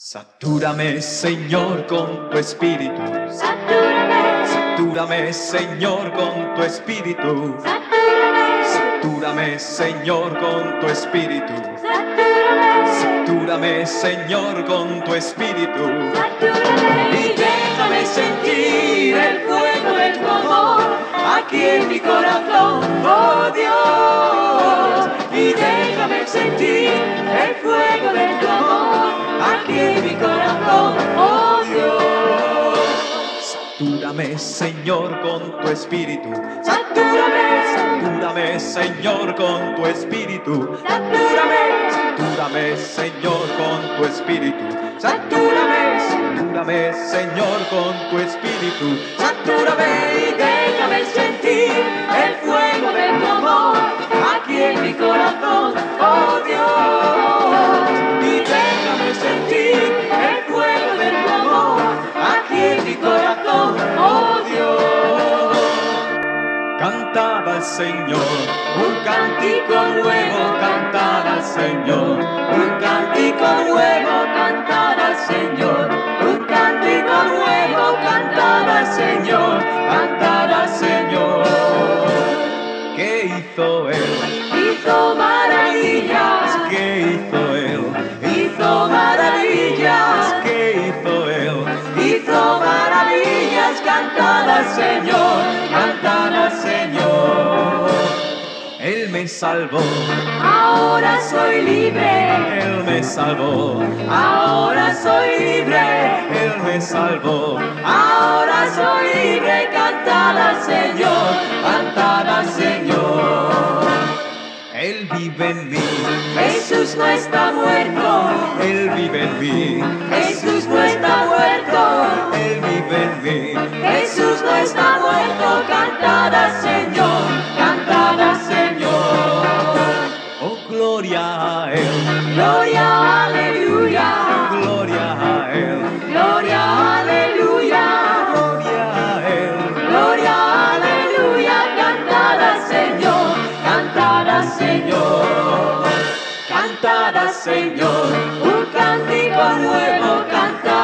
Satúrame, Señor, con tu espíritu. Satúrame, Satúrame, Señor, con tu espíritu. satúrame, Satúrame, Señor, con tu espíritu. satúrame, Satúrame, Señor, con tu espíritu. satúrame, Y déjame sentir el fuego de tu amor aquí en mi corazón, oh Dios. Y déjame sentir el fuego de tu amor aquí en mi corazón, oh Dios. Satúrame, Señor, con tu espíritu. Satúrame, satúrame, Señor, con tu espíritu. satúrame, Satúrame, Señor, con tu espíritu. Satúrame, satúrame, Señor, con tu espíritu. Satúrame y déjame sentir el fuego de tu amor aquí en mi corazón, oh Dios. Y déjame sentir el fuego de tu amor aquí en mi corazón, oh Dios. Cantad al Señor un cántico nuevo, cantad al Señor un cántico nuevo, cantad al Señor un cántico nuevo, cantad al Señor, cantad al Señor. ¿Qué hizo Él? hizo maravillas, ¿Qué hizo Él? hizo maravillas, ¿Qué hizo Él? hizo maravillas, Cantad al Señor, cantad al Señor. Él me salvó, ahora soy libre, Él me salvó, ahora soy libre, Él me salvó. ahora soy libre, cantad al Señor, Cantad al Señor. Él vive en mí, Jesús no está muerto, Él vive en mí, Jesús no está muerto, Él vive en mí. Jesús no está muerto, cantad al Señor, cantad al Señor, Oh, gloria a Él, gloria, aleluya, gloria a Él, gloria, aleluya, gloria a Él. gloria, aleluya, cantad al Señor, cantad al Señor, Cantad al Señor un cántico nuevo, cantad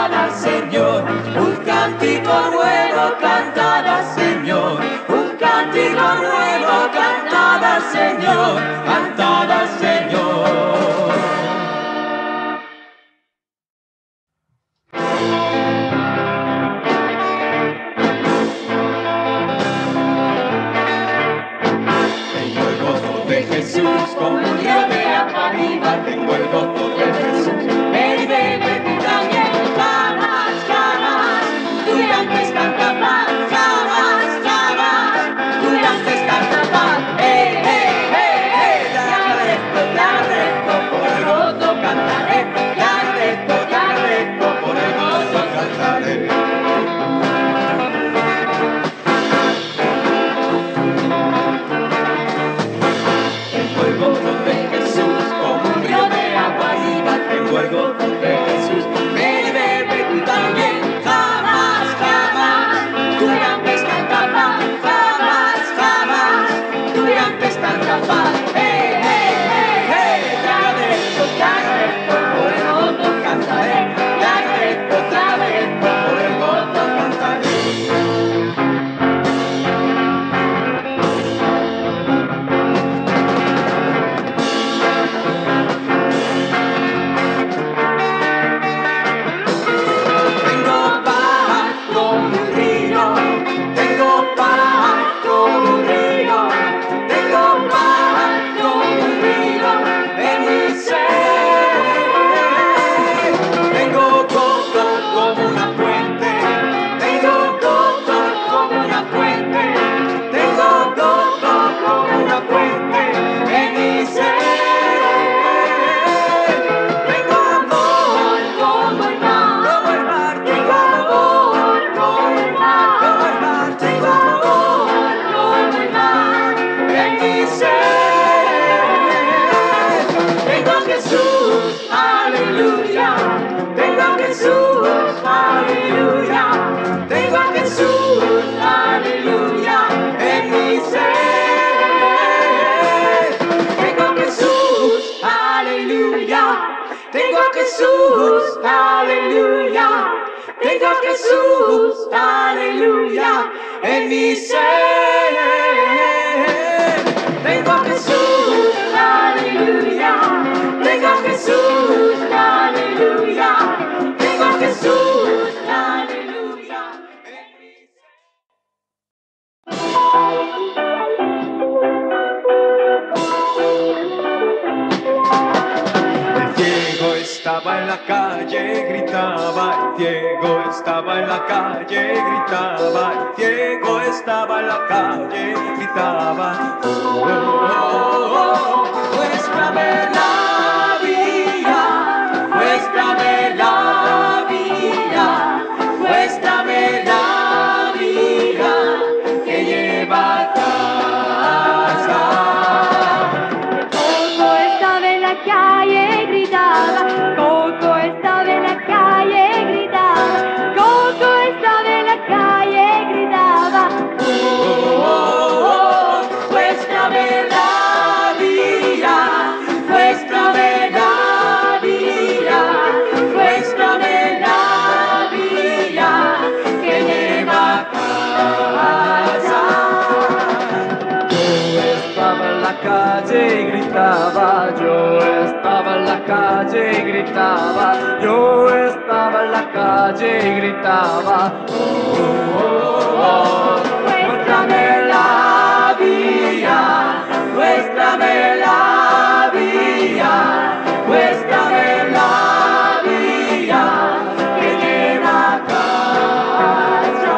Jesús, aleluya, en mi ser. Tengo a Jesús, aleluya, tengo a Jesús, aleluya, tengo a Jesús, aleluya, en mi ser. El ciego estaba en la calle, gritaba, el ciego estaba en la calle, gritaba, el ciego estaba en la calle, gritaba, oh, oh, oh, oh, muéstrame la vía, muéstrame la vía, muéstrame la vía que lleva a casa. Coco estaba en la calle, gritaba. Coco estaba en la calle, gritaba. Coco estaba en la calle, gritaba. Oh, oh, oh, oh, muéstrame la vía, muéstrame la vía, muéstrame la vía que lleva a casa. Yo estaba en la calle y gritaba, yo estaba en la calle y gritaba, yo estaba en la calle y gritaba, oh, oh, oh, oh, muéstrame la vía, muéstrame la vía, muéstrame la vía que lleva a casa.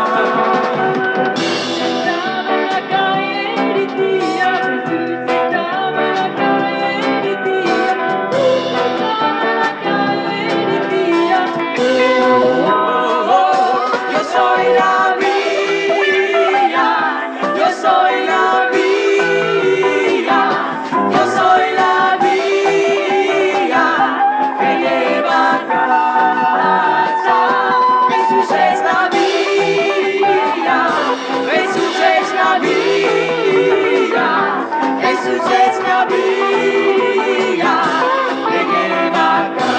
Estaba en la calle, gritía, Jesús estaba en la calle, gritía, estaba en la calle, gritía. Oh, oh, oh, yo soy la vía, yo soy la vía, yo soy la vía que lleva a casa. Jesús es la vía, Jesús es la vía, Jesús es la vía que lleva a casa.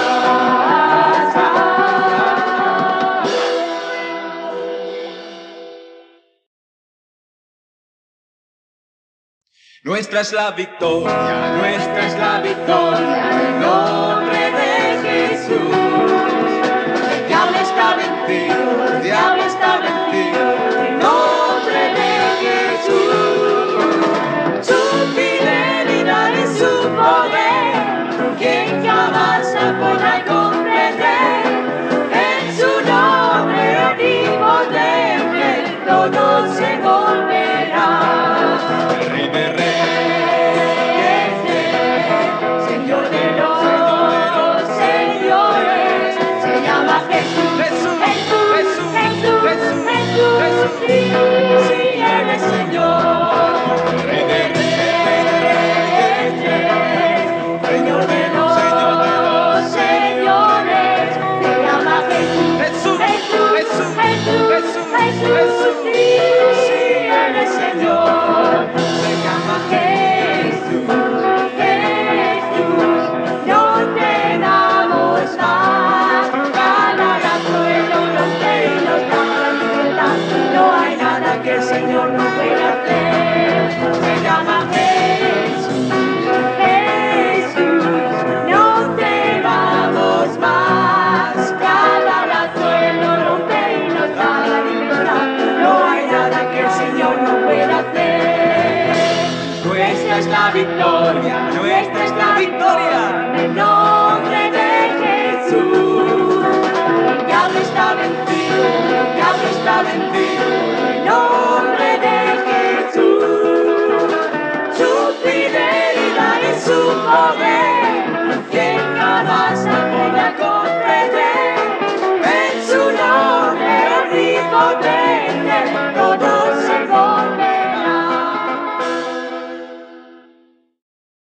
Nuestra es la victoria, nuestra es la victoria, en el nombre de Jesús. El diablo está vencido, el diablo está vencido, en el nombre de Jesús. Su fidelidad y su poder, quien jamás la podrá comprender. En su nombre omnipotente, todo se volverá. El Rey de Reyes, Señor de los señores, se llama Jesús. Jesús, Jesús, Jesús, Jesús, Jesús, sí, Él es Señor. El Rey de Reyes, Señor de los señores, se llama Jesús. Jesús, Jesús, Jesús, Jesús, Jesús, sí, Él es Señor. Se llama Jesús, Jesús, no tenemos más. Ganará todo los reinos, la libertad. No hay nada que el Señor no pueda hacer. Se llama Jesús, Jesús, no tenemos más. Ganará todo los reinos, la libertad. No hay nada que el Señor no pueda hacer. Nuestra es la victoria, nuestra es la victoria, en el nombre de Jesús. El diablo está vencido, el diablo está vencido.